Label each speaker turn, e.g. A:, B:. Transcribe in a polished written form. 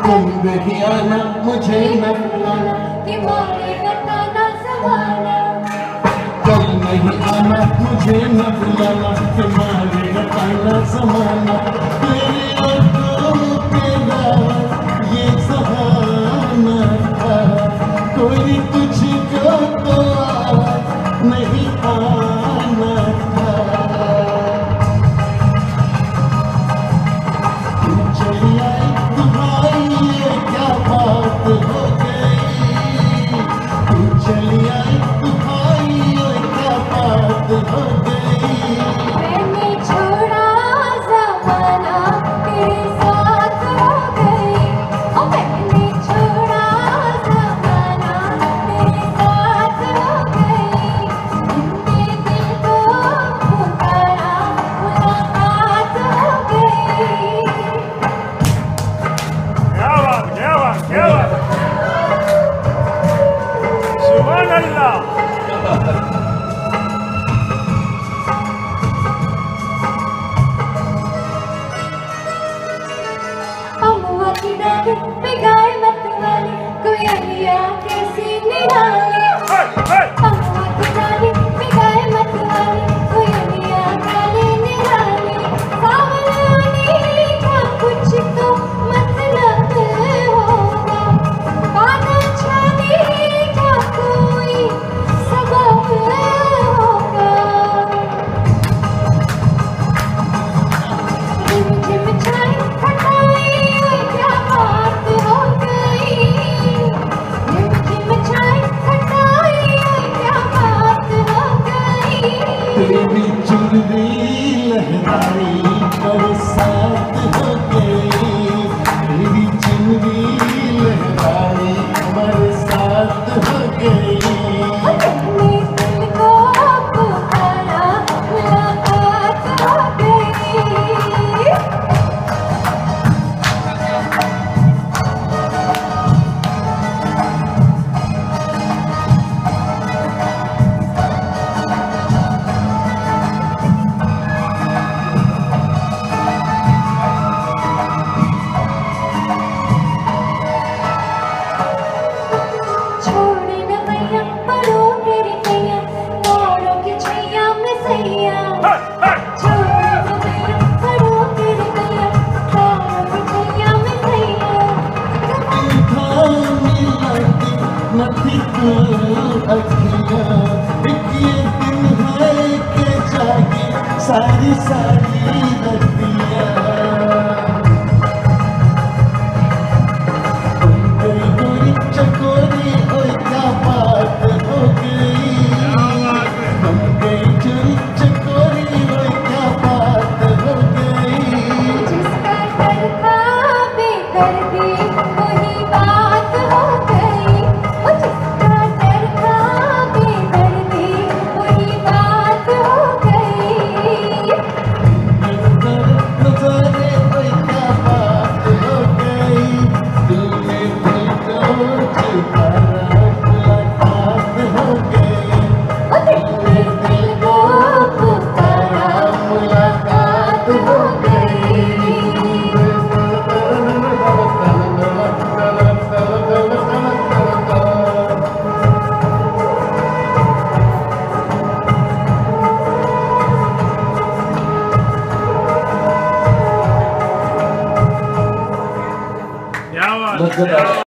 A: तुम भी आना मुझे न बुलाना
B: कि मोरे बताना समाना।
A: कल नहीं आना मुझे न बुलाना कि मारे बताना समाना। तेरे आंखों के अलावा ये सहाना था, कोई तुझको तो नहीं आना था। तू चली आई तू भाई ये क्या बात हो गई। तू चली आई तू भाई ये क्या बात हो गई।
B: मैंने छोड़ा ज़माना तेरे साथ हो गई। ओ मैंने छोड़ा ज़माना तेरे साथ हो गई। तुमने दिल को पुकारा मुलाकात हो गई।
C: क्या बात क्या बात क्या बात। सुभान अल्लाह।
B: पे गाए मत वाली कोयलिया कैसी निराली। अम्मा की डाली पे गाए मत वाली कोयलिया काली निराली। सावलानी का कुछ तो मतलब होगा, बादल छाने का कोई सबब होगा। झिम छाई खटाई क्या बात हो गई। झिम छाई खटाई क्या बात हो गई।
A: तेरी चुनरी लहराई बरसात हो गई। तेरी चुनरी लहराई बरसात हो गई।
B: तुमने दिल को पुकारा मुलाकात हो गई। छोड़े न मैया पड़ो तेरी कैया, मोरों की छैया में सैया। छोड़े न मैया पड़ो तेरी कैया, मोरों की छैया में सैया।
A: थामी लाती नथी तू अखियाँ, एक ये दिन है के जागी सारी सारी रतियाँ। तुम गई गोरी चकोरी ओए क्या बात हो गई। तुम गई चोरी चकोरी ओए क्या बात हो गई।
B: जिसका डर था बेदर्दी वही बात हो गई। ओ जिसका डर था बेदर्दी वही बात हो गई।
A: नजारे ओए क्या बात हो गई। तुमने दिल को चुकारा मुलाकात हो गई।
B: ओ तुमने दिल को पुकारा मुलाकात हो गई।
C: क्या बात।